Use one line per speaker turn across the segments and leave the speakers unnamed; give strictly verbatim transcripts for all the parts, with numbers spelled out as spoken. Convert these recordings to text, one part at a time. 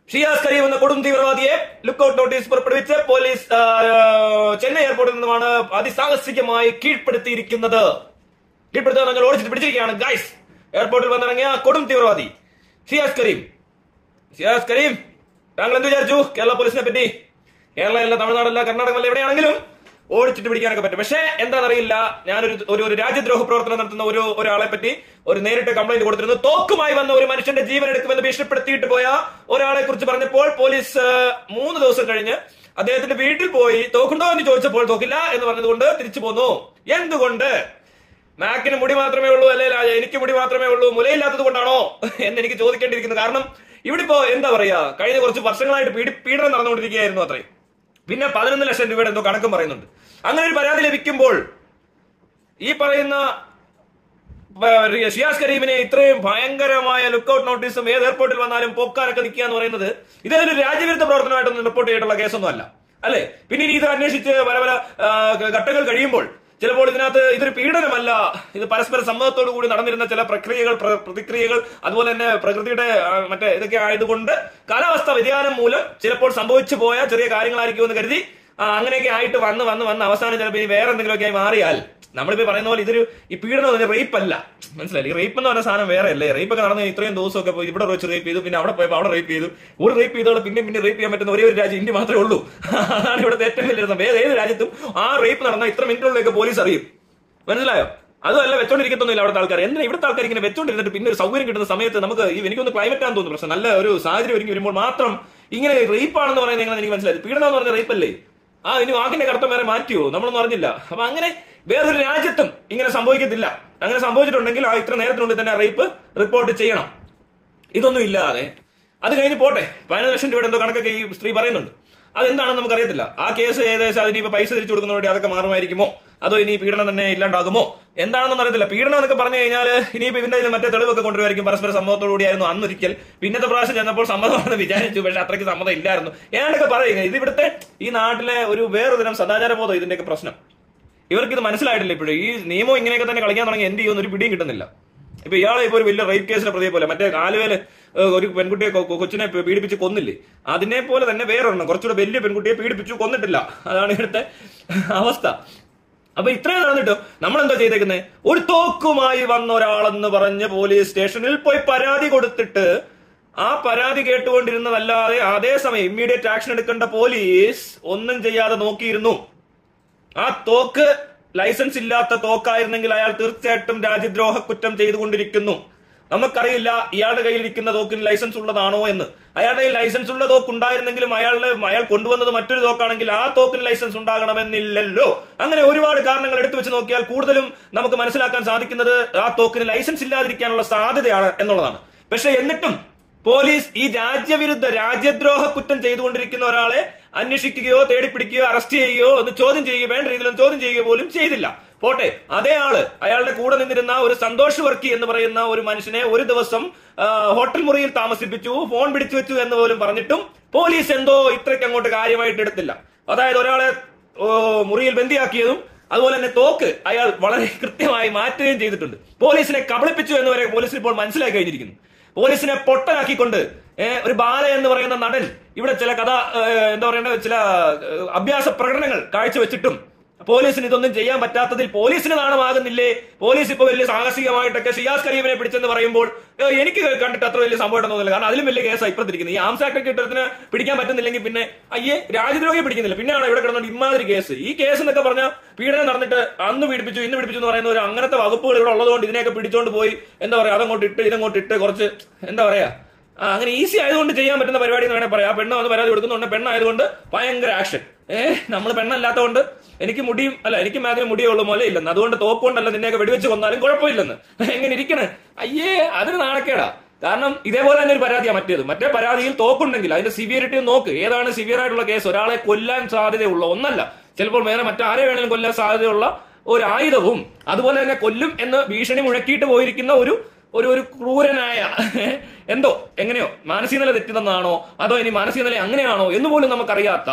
ഷിയാസ് കരീം എന്ന കൊടും തീവ്രവാദിയെ ലുക്കൌട്ട് നോട്ടീസ് പുറപ്പെടുവിച്ച് പോലീസ് ചെന്നൈ എയർപോർട്ടിൽ നിന്നുമാണ് അതിസാഹസികമായി കീഴ്പ്പെടുത്തിയിരിക്കുന്നത്. കീഴ്പ്പെടുത്താൻ ഞങ്ങൾ ഓടിച്ചിട്ട് പിടിച്ചിരിക്കുകയാണ് ഗൈസ്. എയർപോർട്ടിൽ വന്നിറങ്ങിയ കൊടും തീവ്രവാദി ഷിയാസ് കരീം. ഷിയാസ് കരീം, താങ്കൾ എന്ത് വിചാരിച്ചു കേരള പോലീസിനെ പറ്റി? കേരളമല്ല, തമിഴ്നാടല്ല, കർണാടകമല്ല, എവിടെയാണെങ്കിലും ഓടിച്ചിട്ട് പിടിക്കാനൊക്കെ പറ്റും. പക്ഷേ എന്താണെന്നറിയില്ല, ഞാനൊരു ഒരു ഒരു രാജ്യദ്രോഹ പ്രവർത്തനം നടത്തുന്ന ഒരു ഒരാളെ പറ്റി ഒരു നേരിട്ട് കംപ്ലൈന്റ് കൊടുത്തിരുന്നു. തോക്കുമായി വന്ന ഒരു മനുഷ്യന്റെ ജീവൻ എടുക്കുമെന്ന് ഭീഷണിപ്പെടുത്തിയിട്ട് പോയ ഒരാളെ കുറിച്ച് പറഞ്ഞപ്പോൾ പോലീസ് മൂന്ന് ദിവസം കഴിഞ്ഞ് അദ്ദേഹത്തിന്റെ വീട്ടിൽ പോയി തോക്കുണ്ടോ എന്ന് ചോദിച്ചപ്പോൾ തോക്കില്ല എന്ന് പറഞ്ഞതുകൊണ്ട് തിരിച്ചു പോന്നു. എന്തുകൊണ്ട്? മാക്കിന് മുടി മാത്രമേ ഉള്ളൂ, അല്ലെ എനിക്ക് മുടി മാത്രമേ ഉള്ളൂ, മുലയില്ലാത്തത് കൊണ്ടാണോ എന്ന് എനിക്ക് ചോദിക്കേണ്ടിയിരിക്കുന്നു. കാരണം ഇവിടെ ഇപ്പോ എന്താ പറയാ, കഴിഞ്ഞ കുറച്ച് വർഷങ്ങളായിട്ട് പീഡി പീഡനം നടന്നുകൊണ്ടിരിക്കുകയായിരുന്നു അത്രയും. പിന്നെ പതിനൊന്ന് ലക്ഷം രൂപയുടെ എന്തോ കണക്കും പറയുന്നുണ്ട്. അങ്ങനെ ഒരു പരാതി ലഭിക്കുമ്പോൾ ഈ പറയുന്ന ഷിയാസ് കരീമിനെ ഇത്രയും ഭയങ്കരമായ ലുക്കൌട്ട് നോട്ടീസും ഏത് എയർപോർട്ടിൽ വന്നാലും പോക്കാനൊക്കെ നിൽക്കുക എന്ന് പറയുന്നത് ഇതൊരു രാജ്യവിരുദ്ധ പ്രവർത്തനമായിട്ടൊന്നും റിപ്പോർട്ട് ചെയ്തിട്ടുള്ള കേസൊന്നും അല്ല അല്ലെ. പിന്നെ ഇനി ഇത് അന്വേഷിച്ച് പല പല ഘട്ടങ്ങൾ കഴിയുമ്പോൾ ചിലപ്പോൾ ഇതിനകത്ത് ഇതൊരു പീഡനമല്ല, ഇത് പരസ്പര സമ്മതത്തോടു കൂടി നടന്നിരുന്ന ചില പ്രക്രിയകൾ പ്രതിക്രിയകൾ അതുപോലെ തന്നെ പ്രകൃതിയുടെ മറ്റേ ഇതൊക്കെ ആയതുകൊണ്ട് കാലാവസ്ഥ വ്യതിയാനം മൂലം ചിലപ്പോൾ സംഭവിച്ചു പോയ ചെറിയ കാര്യങ്ങളായിരിക്കുമെന്ന് കരുതി അങ്ങനെയൊക്കെ ആയിട്ട് വന്ന് വന്ന് വന്ന് അവസാനം ചിലപ്പോൾ ഇനി വേറെ എന്തെങ്കിലുമൊക്കെ ആയി മാറിയാൽ നമ്മളിപ്പോ പറയുന്ന പോലെ ഇതൊരു ഈ പീഡനം റേപ്പ് അല്ല, മനസ്സിലായി? റേപ്പ് എന്ന് പറഞ്ഞ സാധനം വേറെ അല്ലേ. റേപ്പ് ഒക്കെ നടന്ന ഇത്രയും ദിവസമൊക്കെ പോയി ഇവിടെ വെച്ച് റേപ്പ് ചെയ്തു, പിന്നെ അവിടെ പോയപ്പോൾ അവിടെ റേപ്പ് ചെയ്തു, ഒരു റേപ്പ് ചെയ്തോളൂ പിന്നെ പിന്നെ റേപ്പ് ചെയ്യാൻ പറ്റുന്ന ഒരേ ഒരു രാജ്യം ഇന്ത്യ മാത്രമേ ഉള്ളൂ. അതാണ് ഇവിടുത്തെ ഏറ്റവും വലിയ രസം. വേറെ ഏത് രാജ്യത്തും ആ റേപ്പ് നടന്ന ഇത്ര മിനിറ്റുകളിലേക്ക് പോലീസ് അറിയും, മനസ്സിലായോ? അതുമല്ല വെച്ചോണ്ടിരിക്കത്തൊന്നുമില്ല അവിടുത്തെ ആൾക്കാർ. എന്തിനാ ഇവിടുത്തെ ആൾക്കാർ ഇങ്ങനെ വെച്ചോണ്ടിരുന്നിട്ട് പിന്നെ ഒരു സൗകര്യം കിട്ടുന്ന സമയത്ത് നമുക്ക് ഈ എനിക്കൊന്ന് ക്ലൈമറ്റ് ആണെന്ന് തോന്നുന്നു പ്രശ്നം, നല്ല ഒരു സാഹചര്യം ഒരുങ്ങി വരുമ്പോൾ മാത്രം ഇങ്ങനെ റേപ്പ് ആണെന്ന് പറയുന്നത് എങ്ങനെ എനിക്ക് മനസ്സിലായി. പീഡനം എന്ന് പറഞ്ഞ റേപ്പ് അല്ലേ? ആ ഇനി വാക്കിന്റെ കടത്തം വേറെ മാറ്റിയോ നമ്മളൊന്നും അറിഞ്ഞില്ല. അപ്പൊ അങ്ങനെ വേറൊരു രാജ്യത്തും ഇങ്ങനെ സംഭവിക്കത്തില്ല. അങ്ങനെ സംഭവിച്ചിട്ടുണ്ടെങ്കിൽ ആ ഇത്ര നേരത്തിനുള്ളിൽ തന്നെ റേപ്പ് റിപ്പോർട്ട് ചെയ്യണം. ഇതൊന്നും ഇല്ലാതെ അത് കഴിഞ്ഞ് പോട്ടെ, പതിനൊന്ന് ലക്ഷം രൂപയുടെ എന്തോ കണക്കൊക്കെ ഈ സ്ത്രീ പറയുന്നുണ്ട്. അതെന്താണെന്ന് നമുക്കറിയത്തില്ല. ആ കേസ് ഏകദേശം അതിനിപ്പോ പൈസ തിരിച്ചു കൊടുക്കുന്നതോടെ അതൊക്കെ മാറുമായിരിക്കുമോ, അതോ ഇനി പീഡനം തന്നെ ഇല്ലാണ്ടാകുമോ എന്താണെന്നൊന്നും അറിയത്തില്ല. പീഡനം എന്നൊക്കെ പറഞ്ഞു കഴിഞ്ഞാൽ ഇനിയിപ്പോ ഇതിന്റെ മറ്റേ തെളിവൊക്കെ കൊണ്ടുവരുമായിരിക്കും. പരസ്പര സമ്മതത്തോടുകൂടിയായിരുന്നു അന്നൊരിക്കൽ, പിന്നത്തെ പ്രാവശ്യം ചെന്നപ്പോൾ സമ്മതമാണെന്ന് വിചാരിച്ചു, പക്ഷെ അത്രയ്ക്ക് സമ്മതം ഇല്ലായിരുന്നു ഏതൊക്കെ പറയുക. ഇത് ഇവിടുത്തെ ഈ നാട്ടിലെ ഒരു വേറൊരു തരം സദാചാരബോധം ഇതിന്റെയൊക്കെ പ്രശ്നം. ഇവർക്ക് ഇത് മനസ്സിലായിട്ടില്ല ഇപ്പോഴും. ഈ നിയമം ഇങ്ങനെയൊക്കെ തന്നെ കളിക്കാൻ തുടങ്ങി എന്ത് ചെയ്യുമെന്ന് ഒരു പിടിയും കിട്ടുന്നില്ല. ഇപ്പൊ ഇയാളെ ഇപ്പൊ ഒരു വലിയ റേപ്പ് കേസിലെ പ്രതിയെ പോലെ മറ്റേ ആലുവയില് ഒരു പെൺകുട്ടിയെ കൊച്ചിനെ പീഡിപ്പിച്ച് കൊന്നില്ലേ, അതിനെ പോലെ തന്നെ വേറൊരെണ്ണം കുറച്ചുകൂടെ വലിയ പെൺകുട്ടിയെ പീഡിപ്പിച്ചു കൊന്നിട്ടില്ല. അതാണ് ഇവിടുത്തെ അവസ്ഥ. അപ്പൊ ഇത്രയും നടന്നിട്ട് നമ്മളെന്താ ചെയ്തേക്കുന്നത്? ഒരു തോക്കുമായി വന്ന ഒരാളെന്ന് പറഞ്ഞ് പോലീസ് സ്റ്റേഷനിൽ പോയി പരാതി കൊടുത്തിട്ട് ആ പരാതി കേട്ടുകൊണ്ടിരുന്നതല്ലാതെ അതേസമയം ഇമ്മീഡിയറ്റ് ആക്ഷൻ എടുക്കേണ്ട പോലീസ് ഒന്നും ചെയ്യാതെ നോക്കിയിരുന്നു. ആ തോക്ക് ലൈസൻസ് ഇല്ലാത്ത തോക്കായിരുന്നെങ്കിൽ അയാൾ തീർച്ചയായിട്ടും രാജ്യദ്രോഹ കുറ്റം ചെയ്തുകൊണ്ടിരിക്കുന്നു. നമുക്കറിയില്ല ഇയാളുടെ കയ്യിലിരിക്കുന്ന തോക്കിന് ലൈസൻസ് ഉള്ളതാണോ എന്ന്. അയാളുടെ കയ്യിൽ ലൈസൻസ് ഉള്ള തോക്ക് ഉണ്ടായിരുന്നെങ്കിലും അയാളുടെ അയാൾ കൊണ്ടുവന്നത് മറ്റൊരു തോക്കാണെങ്കിൽ ആ തോക്കിന് ലൈസൻസ് ഉണ്ടാകണമെന്നില്ലല്ലോ. അങ്ങനെ ഒരുപാട് കാരണങ്ങൾ എടുത്തു വെച്ച് നോക്കിയാൽ കൂടുതലും നമുക്ക് മനസ്സിലാക്കാൻ സാധിക്കുന്നത് ആ തോക്കിന് ലൈസൻസ് ഇല്ലാതിരിക്കാനുള്ള സാധ്യതയാണ് എന്നുള്ളതാണ്. പക്ഷെ എന്നിട്ടും പോലീസ് ഈ രാജ്യവിരുദ്ധ രാജ്യദ്രോഹ കുറ്റം ചെയ്തുകൊണ്ടിരിക്കുന്ന ഒരാളെ അന്വേഷിക്കുകയോ തേടിപ്പിടിക്കുകയോ അറസ്റ്റ് ചെയ്യുകയോ ഒന്ന് ചോദ്യം ചെയ്യുകയോ വേണ്ട രീതിയിലൊന്നും ചോദ്യം ചെയ്യുകയോ പോലും ചെയ്തില്ല. പോട്ടെ, അതേ ആള് അയാളുടെ കൂടെ നിന്നിരുന്ന ഒരു സന്തോഷ് വർക്കി എന്ന് പറയുന്ന ഒരു മനുഷ്യനെ ഒരു ദിവസം ഹോട്ടൽ മുറിയിൽ താമസിപ്പിച്ചു, ഫോൺ പിടിച്ചു വെച്ചു എന്ന് പോലും പറഞ്ഞിട്ടും പോലീസ് എന്തോ ഇത്രയ്ക്ക് അങ്ങോട്ട് കാര്യമായിട്ട് എടുത്തില്ല. അതായത് ഒരാളെ മുറിയിൽ ബന്ദിയാക്കിയതും അതുപോലെ തന്നെ തോക്ക് അയാൾ വളരെ കൃത്യമായി മാറ്റുകയും ചെയ്തിട്ടുണ്ട്. പോലീസിനെ കബളിപ്പിച്ചു എന്ന് വരെ പോലീസിന് ഇപ്പോൾ മനസ്സിലാക്കി കഴിഞ്ഞിരിക്കുന്നു. പോലീസിനെ പൊട്ടനാക്കിക്കൊണ്ട് ഒരു ബാല എന്ന് പറയുന്ന നടൻ ഇവിടെ ചില കഥ എന്താ പറയണ്ട ചില അഭ്യാസ പ്രകടനങ്ങൾ കാഴ്ചവെച്ചിട്ടും പോലീസിന് ഇതൊന്നും ചെയ്യാൻ പറ്റാത്തതിൽ പോലീസിന് നാണമാകുന്നില്ലേ? പോലീസ് ഇപ്പൊ വലിയ സാഹസികമായിട്ടൊക്കെ ഷിയാസ് കരീമിനെ പിടിച്ചെന്ന് പറയുമ്പോൾ എനിക്ക് കണ്ടിട്ട് അത്ര വലിയ സംഭവം തോന്നുന്നില്ല. കാരണം അതിലും വലിയ കേസാണ് ഇപ്പത്തിരിക്കുന്നത്. ഈ ആംസ് ആക്ട് കിട്ടത്തിന് പിടിക്കാൻ പറ്റുന്നില്ലെങ്കിൽ പിന്നെ അയ്യേ രാജ്യദ്രോഹിയെ പിടിക്കുന്നില്ല, പിന്നെയാണ് ഇവിടെ കിടന്നുകൊണ്ട് ഇമാതിരി കേസ്. ഈ കേസ് എന്നൊക്കെ പറഞ്ഞാൽ പീഡനം നടന്നിട്ട് അന്ന് പീഡിപ്പിച്ചു ഇന്ന് പിടിപ്പിച്ചു എന്ന് പറയുന്ന ഒരു അങ്ങനത്തെ വകുപ്പുകൾ ഇവിടെ ഉള്ളതുകൊണ്ട് ഇതിനെയൊക്കെ പിടിച്ചോണ്ട് പോയി എന്താ പറയാ അതങ്ങോട്ട് ഇട്ട് ഇതങ്ങോട്ട് ഇട്ട് കുറച്ച് എന്താ പറയാ അങ്ങനെ ഈസി ആയതുകൊണ്ട് ചെയ്യാൻ പറ്റുന്ന പരിപാടി എന്ന് വേണേൽ പറയാം. പെണ്ണ് വന്ന് പരാതി കൊടുക്കുന്നുണ്ട്, പെണ്ണായതുകൊണ്ട് ഭയങ്കര ആക്ഷൻ. ഏഹ് നമ്മൾ പെണ്ണല്ലാത്തതുകൊണ്ട് എനിക്ക് മുടിയും അല്ല എനിക്ക് മാതിരി മുടിയേ ഉള്ളൂ മുല ഇല്ലെന്ന്, അതുകൊണ്ട് തോപ്പുകൊണ്ടല്ല നിന്നെയൊക്കെ വെടിവെച്ച് കൊന്നാലും കുഴപ്പമില്ലെന്ന് എങ്ങനെ ഇരിക്കണേ? അയ്യേ അതൊരു നാണക്കേടാ. കാരണം ഇതേപോലെ തന്നെ ഒരു പരാതിയാണ് മറ്റേത്. മറ്റേ പരാതിയിൽ തോക്കുണ്ടെങ്കിൽ അതിന്റെ സിവിയറിറ്റി നോക്ക്. ഏതാണ് സിവിയർ ആയിട്ടുള്ള കേസ്? ഒരാളെ കൊല്ലാൻ സാധ്യതയുള്ള ഒന്നല്ല, ചിലപ്പോൾ വേറെ മറ്റാരെ വേണമെങ്കിലും കൊല്ലാൻ സാധ്യതയുള്ള ഒരു ആയുധവും അതുപോലെ തന്നെ കൊല്ലും എന്ന് ഭീഷണി മുഴക്കിയിട്ട് പോയിരിക്കുന്ന ഒരു ഒരു ഒരു ക്രൂരനായ എന്തോ എങ്ങനെയോ മാനസിക നില തെറ്റുന്നതാണോ അതോ ഇനി മാനസിക നില അങ്ങനെയാണോ എന്ന് പോലും നമുക്കറിയാത്ത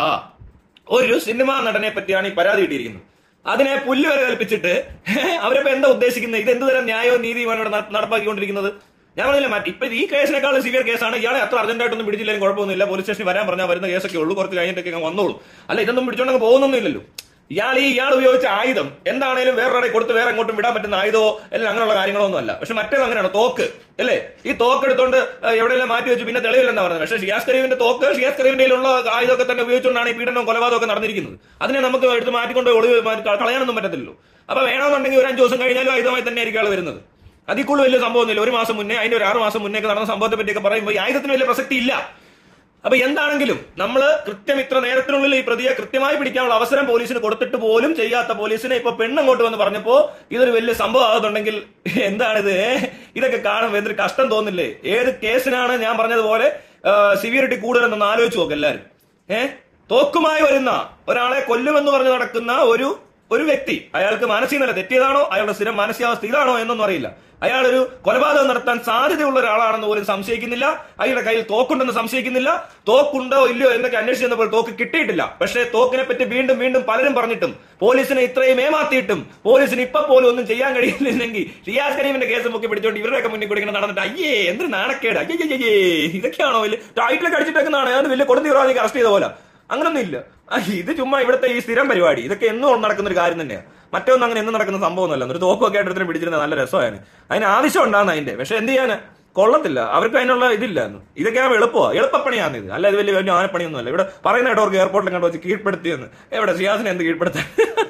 ഒരു സിനിമാ നടനെ പറ്റിയാണ് ഈ പരാതി കിട്ടിയിരിക്കുന്നത്. അതിനെ പുല്ല് വരെ കൽപ്പിച്ചിട്ട് അവരിപ്പോ എന്താ ഉദ്ദേശിക്കുന്നത്? ഇത് എന്ത് തരം ന്യായവും നീതിയുമാണ് ഇവിടെ നടപ്പാക്കിക്കൊണ്ടിരിക്കുന്നത്? ഞാൻ പറഞ്ഞില്ല മറ്റേ ഇപ്പൊ ഈ കേസിനേക്കാളും സിവിയർ കേസാണ്. ഇയാളെ അത്ര അർജന്റായിട്ടൊന്നും പിടിച്ചില്ലെങ്കിൽ കുഴപ്പമൊന്നുമില്ല, പോലീസ് സ്റ്റേഷനിൽ വരാൻ പറഞ്ഞാൽ വരുന്ന കേസൊക്കെ ഉള്ളൂ, കുറച്ച് കഴിഞ്ഞിട്ടൊക്കെ വന്നോളൂ. അല്ല ഇതൊന്നും പിടിച്ചോണ്ടങ്ങ് പോകുന്നൊന്നുമില്ലല്ലോ. ഇയാൾ ഈ ഇയാൾ ഉപയോഗിച്ച ആയുധം എന്താണേലും വേറെ കൊടുത്ത് വേറെ എങ്ങോട്ടും വിടാൻ പറ്റുന്ന ആയുധമോ അല്ലെങ്കിൽ അങ്ങനെയുള്ള കാര്യങ്ങളൊന്നും അല്ല. പക്ഷെ മറ്റേത് അങ്ങനെയാണ്, തോക്ക് അല്ലേ? ഈ തോക്ക് എടുത്തോണ്ട് എവിടെയെല്ലാം മാറ്റി വെച്ചു പിന്നെ തെളിവില്ലെന്നാ പറഞ്ഞത്. പക്ഷേ ഷിയാസ് കരീമിന്റെ തോക്ക് ഷിയാസ് കരീമിന്റെയിലുള്ള ആയുധമൊക്കെ തന്നെ ഉപയോഗിച്ചുകൊണ്ടാണ് ഈ പീഡനവും കൊലപാതകവും ഒക്കെ നടന്നിരിക്കുന്നത്. അതിനെ നമുക്ക് എടുത്ത് മാറ്റിക്കൊണ്ട് ഒളിവ് കളയാനൊന്നും പറ്റത്തില്ലല്ലോ. അപ്പൊ വേണമെന്നുണ്ടെങ്കിൽ ഒരു അഞ്ചു ദിവസം കഴിഞ്ഞാലും ആയുധമായി തന്നെ ആയിരിക്കും ആൾ വരുന്നത്. അതിൽ കൂടുതൽ വലിയ സംഭവമൊന്നുമില്ല. ഒരു മാസം മുന്നേ അതിന്റെ ഒരു ആറ് മാസം മുന്നേ നടന്ന സംഭവത്തെ പറ്റിയൊക്കെ പറയുമ്പോൾ ഈ ആയുധത്തിന് വലിയ പ്രസക്തി ഇല്ല. അപ്പൊ എന്താണെങ്കിലും നമ്മൾ കൃത്യം ഇത്ര നേരത്തിനുള്ളിൽ ഈ പ്രതിയെ കൃത്യമായി പിടിക്കാനുള്ള അവസരം പോലീസിന് കൊടുത്തിട്ട് പോലും ചെയ്യാത്ത പോലീസിനെ ഇപ്പൊ പെണ്ണങ്ങോട്ട് വന്ന് പറഞ്ഞപ്പോ ഇതൊരു വലിയ സംഭവം ആകുന്നുണ്ടെങ്കിൽ എന്താണിത്? ഇതൊക്കെ കാണുമ്പോൾ എന്തൊരു കഷ്ടം തോന്നില്ലേ? ഏത് കേസിനാണ് ഞാൻ പറഞ്ഞതുപോലെ സിവിയറിറ്റി കൂടുതലെന്നൊന്ന് ആലോചിച്ച് നോക്ക് എല്ലാവരും. ഏഹ് തോക്കുമായി വരുന്ന ഒരാളെ കൊല്ലുമെന്ന് പറഞ്ഞ് നടക്കുന്ന ഒരു ഒരു വ്യക്തി, അയാൾക്ക് മാനസിക നില തെറ്റിയതാണോ അയാളുടെ സ്ഥിരം മാനസികാവസ്ഥ ഇതാണോ എന്നൊന്നും അറിയില്ല. അയാളൊരു കൊലപാതകം നടത്താൻ സാധ്യതയുള്ള ഒരാളാണെന്ന് പോലും സംശയിക്കുന്നില്ല. അയാളുടെ കയ്യിൽ തോക്കുണ്ടെന്ന് സംശയിക്കുന്നില്ല. തോക്കുണ്ടോ ഇല്ലയോ എന്നൊക്കെ അന്വേഷിച്ച് ചെന്നപ്പോൾ തോക്ക് കിട്ടിയിട്ടില്ല. പക്ഷേ തോക്കിനെ പറ്റി വീണ്ടും വീണ്ടും പലരും പറഞ്ഞിട്ടും പോലീസിനെ ഇത്രയും ഏമാത്തിയിട്ടും പോലീസിന് ഇപ്പൊ പോലും ഒന്നും ചെയ്യാൻ കഴിയുന്നില്ലെങ്കിൽ ഷിയാസ് കരീമിന്റെ കേസ് പൊക്കി പിടിച്ചോണ്ട് ഇവരുടെയൊക്കെ മുന്നിൽ കൂടി ഇങ്ങനെ നടന്നിട്ട് അയ്യേ എന്തൊരു നാണക്കേട്, അയ്യേ ഇതൊക്കെയാണോ വലിയ ടൈറ്റിലൊക്കെ അടിച്ചിട്ടേക്കുന്നതാണ് അത് വലിയ കൊടുത്തി വിരോധിക്ക് അറസ്റ്റ് ചെയ്ത പോലെ. അങ്ങനൊന്നും ഇല്ല. ഇത് ചുമ്മാ ഇവിടുത്തെ ഈ സ്ഥിരം പരിപാടി. ഇതൊക്കെ എന്നും നടക്കുന്ന ഒരു കാര്യം തന്നെയാണ്. മറ്റൊന്നും അങ്ങനെ എന്നും നടക്കുന്ന സംഭവമൊന്നുമല്ല. ഒരു തോക്കൊക്കെ ആയിട്ട് എടുത്തിട്ട് പിടിച്ചിരുന്ന നല്ല രസമാണ്. അതിന് ആവശ്യം ഉണ്ടാകുന്ന അതിന്റെ. പക്ഷെ എന്ത് ചെയ്യാന് കൊള്ളത്തില്ല, അവർക്ക് അതിനുള്ള ഇതില്ല. ഇതൊക്കെ എളുപ്പമാണ്, എളുപ്പപ്പണിയാണ് ഇത്. അല്ല ഇത് വലിയ വലിയ ആനപ്പണിയൊന്നും അല്ല. ഇവിടെ പറയുന്ന കേട്ടോ അവർക്ക് എയർപോർട്ടിൽ കണ്ടു വെച്ച് കീഴ്പ്പെടുത്തിയെന്ന്. എവിടെ ഷിയാസിനെ എന്ത് കീഴ്പ്പെടുത്താൻ?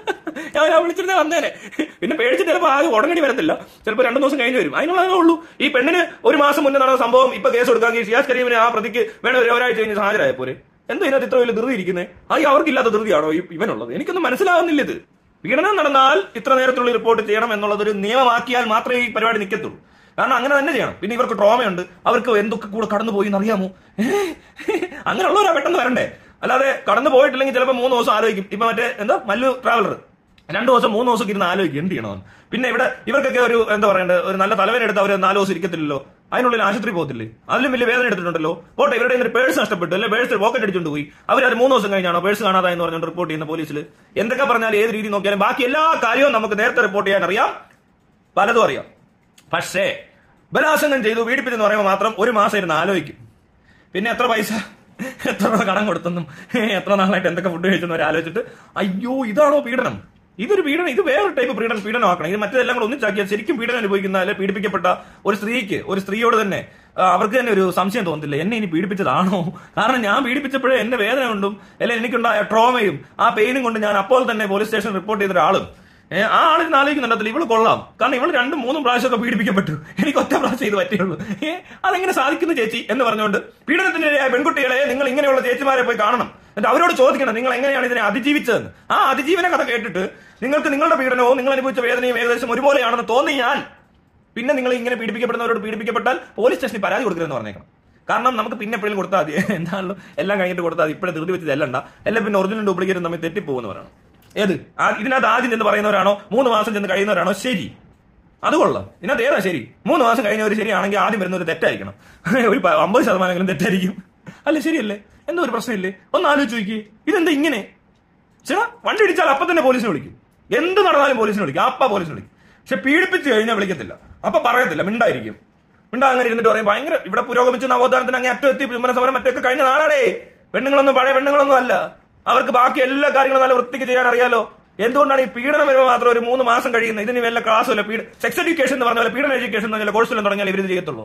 ഞാൻ വിളിച്ചിരുന്നേ വന്നേനെ. പിന്നെ പേടിച്ചിട്ട് ചിലപ്പോൾ ആദ്യം ഉടനടി വരത്തില്ല, ചിലപ്പോൾ രണ്ടു ദിവസം കഴിഞ്ഞ് വരും. അതിനുള്ളതേ ഉള്ളൂ. ഈ പെണ്ണിന് ഒരു മാസം മുന്നേ നടന്ന സംഭവം ഇപ്പൊ കേസ് കൊടുക്കാമെങ്കിൽ ഷിയാസ് കരീമിനെ ആ പ്രതിക്ക് വേണം ഒരു ഒരാഴ്ച കഴിഞ്ഞ് ഹാജരായ പോരെ. എന്താ ഇതിനകത്ത് ഇത്ര വലിയ ധൃതി ഇരിക്കുന്നത്? അത് അവർക്കില്ലാത്ത ധൃതിയാണോ ഇവനുള്ളത്? എനിക്കൊന്നും മനസ്സിലാവുന്നില്ല. ഇത് പീഡനം നടന്നാൽ ഇത്ര നേരത്തിലുള്ള റിപ്പോർട്ട് ചെയ്യണം എന്നുള്ളതൊരു നിയമമാക്കിയാൽ മാത്രമേ ഈ പരിപാടി നിൽക്കത്തുള്ളൂ. കാരണം അങ്ങനെ തന്നെ ചെയ്യണം. പിന്നെ ഇവർക്ക് ട്രോമയുണ്ട്, അവർക്ക് എന്തൊക്കെ കൂടെ കടന്നു പോയി എന്നറിയാമോ? അങ്ങനെയുള്ളവരാ പെട്ടെന്ന് വരണ്ടേ. അല്ലാതെ കടന്നു പോയിട്ടില്ലെങ്കിൽ ചിലപ്പോൾ മൂന്ന് ദിവസം ആലോചിക്കും. ഇപ്പൊ മറ്റേ എന്താ മല്ലു ട്രാവലർ രണ്ടു ദിവസം മൂന്ന് ദിവസം ഇരുന്ന് ആലോചിക്കും എന്ത് ചെയ്യണമെന്ന്. പിന്നെ ഇവിടെ ഇവർക്കൊക്കെ ഒരു എന്താ പറയണ്ടത്, ഒരു നല്ല തലവേന എടുത്ത് അവർ നാല് ദിവസം ഇരിക്കത്തില്ലല്ലോ. അതിനുള്ളിൽ ആശുപത്രി പോകത്തില്ലേ? അതിലും വലിയ വേദന എടുത്തിട്ടുണ്ടല്ലോ. പോട്ടെ, ഇവരുടെ പേഴ്സ് നഷ്ടപ്പെട്ടു അല്ലെ, പേഴ്സ് പോക്കറ്റ് അടിച്ചുകൊണ്ട് പോയി. അവർ അത് മൂന്ന് ദിവസം കഴിഞ്ഞാണോ പേഴ്സ് കാണാതെ എന്ന് പറഞ്ഞുകൊണ്ട് റിപ്പോർട്ട് ചെയ്യുന്ന പോലീസിൽ? എന്തൊക്കെ പറഞ്ഞാൽ ഏത് രീതി നോക്കിയാലും ബാക്കി എല്ലാ കാര്യവും നമുക്ക് നേരത്തെ റിപ്പോർട്ട് ചെയ്യാൻ അറിയാം, പലതും അറിയാം. പക്ഷേ ബലാത്സംഗം ചെയ്തു പീഡിപ്പിച്ചെന്ന് പറയുമ്പോൾ മാത്രം ഒരു മാസം ഇരുന്ന് ആലോചിക്കും. പിന്നെ എത്ര പൈസ എത്ര കടം കൊടുത്തെന്നും എത്ര നാളായിട്ട് എന്തൊക്കെ ഫുഡ് കഴിച്ചെന്നും അവർ ആലോചിച്ചിട്ട് അയ്യോ ഇതാണോ പീഡനം? ഇതൊരു പീഡനം, ഇത് വേറൊരു ടൈപ്പ് പീഡനം പീഡനമാക്കണം. ഇത് മറ്റേതെല്ലാം കൂടെ ഒന്നിച്ചാക്കിയാൽ ശരിക്കും പീഡനം അനുഭവിക്കുന്ന അല്ലെ പീഡിപ്പിക്കപ്പെട്ട ഒരു സ്ത്രീക്ക്, ഒരു സ്ത്രീയോട് തന്നെ അവർക്ക് തന്നെ ഒരു സംശയം തോന്നത്തില്ല, എന്നെ ഇനി പീഡിപ്പിച്ചതാണോ? കാരണം ഞാൻ പീഡിപ്പിച്ചപ്പോഴേ എന്റെ വേദന കൊണ്ടും അല്ലെ എനിക്കുണ്ടായ ട്രോമയും ആ പെയിനും കൊണ്ട് ഞാൻ അപ്പോൾ തന്നെ പോലീസ് സ്റ്റേഷനിൽ റിപ്പോർട്ട് ചെയ്ത ഒരാളും ഏഹ് ആ ആളിന് ആലോചിക്കുന്നുണ്ടല്ലോ ഇവള് കൊള്ളാം, കാരണം ഇവള് രണ്ടും മൂന്നും പ്രാവശ്യമൊക്കെ പീഡിപ്പിക്കപ്പെട്ടു, എനിക്ക് ഒറ്റ പ്രാവശ്യം ഇത് പറ്റുള്ളൂ. ഏഹ് അതെങ്ങനെ സാധിക്കുന്നു ചേച്ചി എന്ന് പറഞ്ഞുകൊണ്ട് പീഡനത്തിനിരയായ പെൺകുട്ടികളെ നിങ്ങൾ ഇങ്ങനെയുള്ള ചേച്ചിമാരെ പോയി കാണണം, എന്നിട്ട് അവരോട് ചോദിക്കണം നിങ്ങൾ എങ്ങനെയാണ് ഇതിനെ അതിജീവിച്ചതെന്ന്. ആ അതിജീവന കഥ കേട്ടിട്ട് നിങ്ങൾക്ക് നിങ്ങളുടെ പീഡനവും നിങ്ങൾ അനുഭവിച്ച വേദനയും ഏകദേശം ഒരുപോലെയാണെന്ന് തോന്നിയാൽ പിന്നെ നിങ്ങൾ ഇങ്ങനെ പീഡിപ്പിക്കപ്പെടുന്നവരോട് പീഡിപ്പിക്കപ്പെട്ടാൽ പോലീസ് സ്റ്റേഷനിൽ പരാതി കൊടുക്കരുതെന്ന് പറഞ്ഞേക്കണം. കാരണം നമുക്ക് പിന്നെ എപ്പോഴും കൊടുത്താൽ മതി, എന്താണല്ലോ എല്ലാം കഴിഞ്ഞിട്ട് കൊടുത്താൽ മതി, ഇപ്പോഴും ധൃതി വെച്ചത് എല്ലാം എല്ലാം പിന്നെ ഒറിജിനൽ ഡ്യൂപ്ലിക്കേറ്റും തമ്മിൽ തെറ്റിപ്പോകുന്ന പറയണം. ഏത് ഇതിനകത്ത് ആദ്യം ചെന്ന് പറയുന്നവരാണോ മൂന്ന് മാസം ചെന്ന് കഴിയുന്നവരാണോ ശരി? അത് കൊള്ളാം. ഇതിനകത്ത് ഏതാ ശരി? മൂന്ന് മാസം കഴിഞ്ഞവർ ശരിയാണെങ്കിൽ ആദ്യം വരുന്ന ഒരു തെറ്റായിരിക്കണം, ഒരു അമ്പത് ശതമാനം തെറ്റായിരിക്കും അല്ലെ? ശരിയല്ലേ? എന്തോ ഒരു പ്രശ്നമില്ലേ? ഒന്ന് ആലോചിച്ച് നോക്കി. ഇതെന്താ ഇങ്ങനെ? ചേട്ടാ വണ്ടി ഇടിച്ചാൽ അപ്പൊ തന്നെ പോലീസിനെ വിളിക്കും, എന്ത് നടന്നാലും പോലീസിനെ വിളിക്കും, അപ്പ പോലീസിനെ വിളിക്കും. പക്ഷെ പീഡിപ്പിച്ച് കഴിഞ്ഞാൽ വിളിക്കത്തില്ല, അപ്പൊ പറയത്തില്ല, മിണ്ടായിരിക്കും. മിണ്ടാ അങ്ങനെ ഇരുന്നിട്ട് പറയും ഭയങ്കര ഇവിടെ പുരോഗമിച്ച് നവോത്ഥാനത്തിന് അങ്ങനെ അറ്റം എത്തി വിമന സമരം മറ്റൊക്കെ കഴിഞ്ഞ നാളാടേ. പെണ്ണുങ്ങളൊന്നും പഴയ പെണ്ണുങ്ങളൊന്നും അല്ല, അവർക്ക് ബാക്കി എല്ലാ കാര്യങ്ങളും നല്ല വൃത്തിക്ക് ചെയ്യാൻ അറിയാലോ. എന്തുകൊണ്ടാണ് ഈ പീഡനം വരുമ്പോൾ മാത്രം ഒരു മൂന്ന് മാസം കഴിയുന്നത്? ഇതിന് വല്ല ക്ലാസ്സല്ല, പീഡ സെക്സ് എഡ്യൂക്കേഷൻ എന്ന് പറഞ്ഞ പോലെ പീഡന എഡ്യൂക്കേഷൻ എന്ന് പറഞ്ഞാൽ കോഴ്സിലും തുടങ്ങിയാൽ ഇവരിത് ചെയ്യത്തുള്ളൂ.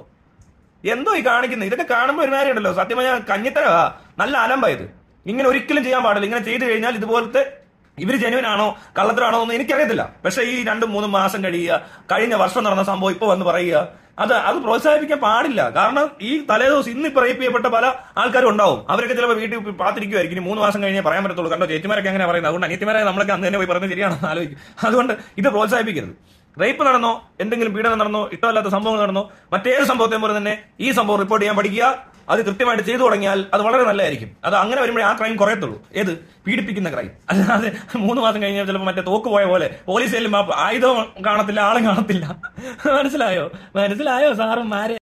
എന്തോ ഈ കാണിക്കുന്നത്? ഇതൊക്കെ കാണുമ്പോൾ ഒരു കാര്യം ഉണ്ടല്ലോ, സത്യമായി കഞ്ഞിത്തരവാ, നല്ല അലമ്പായത്. ഇങ്ങനെ ഒരിക്കലും ചെയ്യാൻ പാടില്ല. ഇങ്ങനെ ചെയ്തു കഴിഞ്ഞാൽ ഇതുപോലത്തെ ഇവര് ജെനുവിനാണോ കള്ളത്തരാണോ എന്ന് എനിക്കറിയത്തില്ല. പക്ഷെ ഈ രണ്ടും മൂന്നും മാസം കഴിയുക, കഴിഞ്ഞ വർഷം നടന്ന സംഭവം ഇപ്പൊ വന്ന് പറയുക, അത് അത് പ്രോത്സാഹിപ്പിക്കാൻ പാടില്ല. കാരണം ഈ തലേദിവസം ഇന്ന് ഇപ്പൊ റേപ്പ് ചെയ്യപ്പെട്ട പല ആൾക്കാരും ഉണ്ടാവും, അവരൊക്കെ ചിലപ്പോൾ വീട്ടിൽ പാത്തിരിക്കുമായിരിക്കും. ഇനി മൂന്ന് മാസം കഴിഞ്ഞേ പറയാൻ പറ്റത്തുള്ളൂ. കണ്ടോ ചേച്ചിമാരൊക്കെ അങ്ങനെ പറയുന്നത്. അതുകൊണ്ട് അനിയത്തിമാരെ നമ്മളൊക്കെ അന്ന് തന്നെ പോയി പറയുന്നത് ശരിയാണെന്ന് ആലോചിക്കും. അതുകൊണ്ട് ഇത് പ്രോത്സാഹിപ്പിക്കരുത്. റേപ്പ് നടന്നോ, എന്തെങ്കിലും പീഡനം നടന്നോ, ഇഷ്ടമല്ലാത്ത സംഭവങ്ങൾ നടന്നോ, മറ്റേത് സംഭവത്തെ പോലെ തന്നെ ഈ സംഭവം റിപ്പോർട്ട് ചെയ്യാൻ പഠിക്കുക. അത് കൃത്യമായിട്ട് ചെയ്തു തുടങ്ങിയാൽ അത് വളരെ നല്ലതായിരിക്കും. അത് അങ്ങനെ വരുമ്പോഴേ ആ ക്രൈം കുറയത്തുള്ളൂ. ഏത് പീഡിപ്പിക്കുന്ന ക്രൈം. അല്ലാതെ മൂന്ന് മാസം കഴിഞ്ഞാൽ ചിലപ്പോൾ മറ്റേ തോക്ക് പോയ പോലെ പോലീസ് ചെല്ലുമ്പോൾ ആയുധം കാണത്തില്ല, ആളും കാണത്തില്ല. മനസ്സിലായോ? മനസ്സിലായോ സാറും മാരെ?